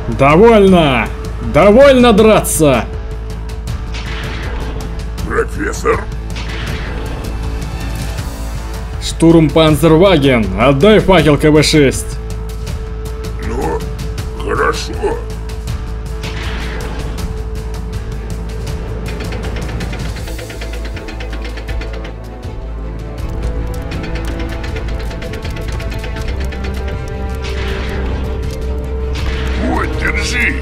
Довольно! Довольно драться! Профессор? Штурмпанцерваген, отдай факел КВ-6. Ну, хорошо. Вот, держи.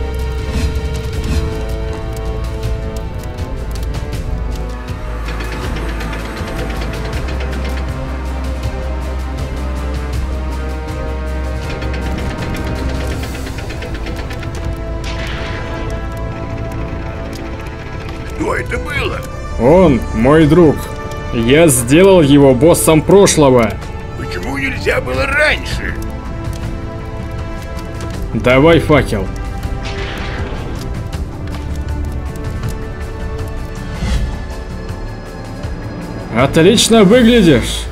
Что это было? Он мой друг. Я сделал его боссом прошлого. Почему нельзя было раньше? Давай факел. Отлично выглядишь.